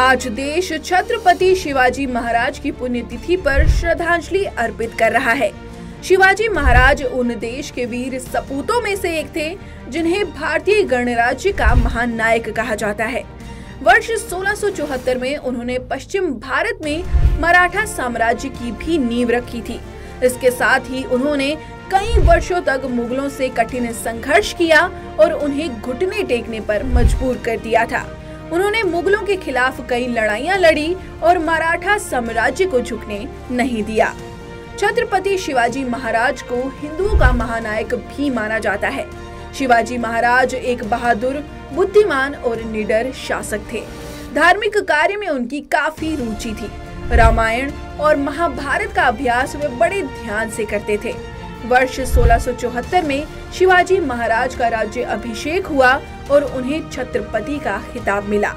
आज देश छत्रपति शिवाजी महाराज की पुण्यतिथि पर श्रद्धांजलि अर्पित कर रहा है। शिवाजी महाराज उन देश के वीर सपूतों में से एक थे जिन्हें भारतीय गणराज्य का महान नायक कहा जाता है। वर्ष 1674 में उन्होंने पश्चिम भारत में मराठा साम्राज्य की भी नींव रखी थी। इसके साथ ही उन्होंने कई वर्षों तक मुगलों से कठिन संघर्ष किया और उन्हें घुटने टेकने पर मजबूर कर दिया था। उन्होंने मुगलों के खिलाफ कई लड़ाइयां लड़ी और मराठा साम्राज्य को झुकने नहीं दिया। छत्रपति शिवाजी महाराज को हिंदुओं का महानायक भी माना जाता है। शिवाजी महाराज एक बहादुर, बुद्धिमान और निडर शासक थे। धार्मिक कार्य में उनकी काफी रुचि थी। रामायण और महाभारत का अभ्यास वे बड़े ध्यान से करते थे। वर्ष 1674 में शिवाजी महाराज का राज्य अभिषेक हुआ और उन्हें छत्रपति का खिताब मिला।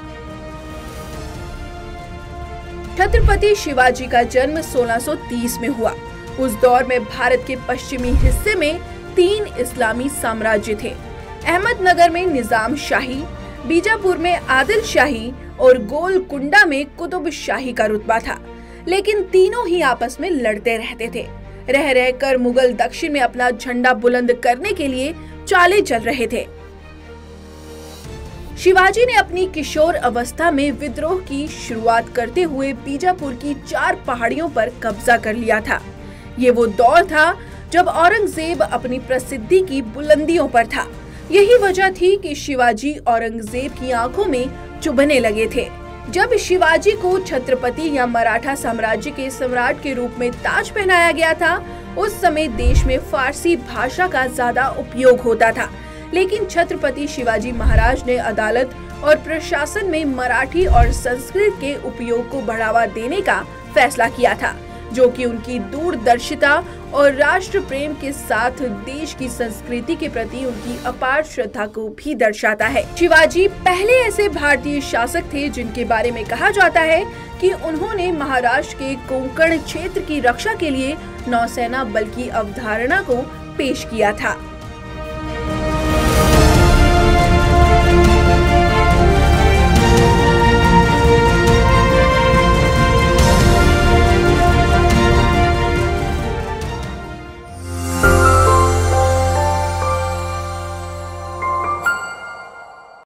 छत्रपति शिवाजी का जन्म 1630 में हुआ। उस दौर में भारत के पश्चिमी हिस्से में 3 इस्लामी साम्राज्य थे। अहमदनगर में निजाम शाही, बीजापुर में आदिल शाही और गोलकुंडा में कुतुब शाही का रुतबा था। लेकिन तीनों ही आपस में लड़ते रहते थे। रह रहकर मुगल दक्षिण में अपना झंडा बुलंद करने के लिए चालें चल रहे थे। शिवाजी ने अपनी किशोर अवस्था में विद्रोह की शुरुआत करते हुए बीजापुर की 4 पहाड़ियों पर कब्जा कर लिया था। ये वो दौर था जब औरंगजेब अपनी प्रसिद्धि की बुलंदियों पर था। यही वजह थी कि शिवाजी औरंगजेब की आंखों में चुभने लगे थे। जब शिवाजी को छत्रपति या मराठा साम्राज्य के सम्राट के रूप में ताज पहनाया गया था, उस समय देश में फारसी भाषा का ज्यादा उपयोग होता था। लेकिन छत्रपति शिवाजी महाराज ने अदालत और प्रशासन में मराठी और संस्कृत के उपयोग को बढ़ावा देने का फैसला किया था, जो कि उनकी दूरदर्शिता और राष्ट्र प्रेम के साथ देश की संस्कृति के प्रति उनकी अपार श्रद्धा को भी दर्शाता है। शिवाजी पहले ऐसे भारतीय शासक थे जिनके बारे में कहा जाता है कि उन्होंने महाराष्ट्र के कोंकण क्षेत्र की रक्षा के लिए नौसेना बल की अवधारणा को पेश किया था।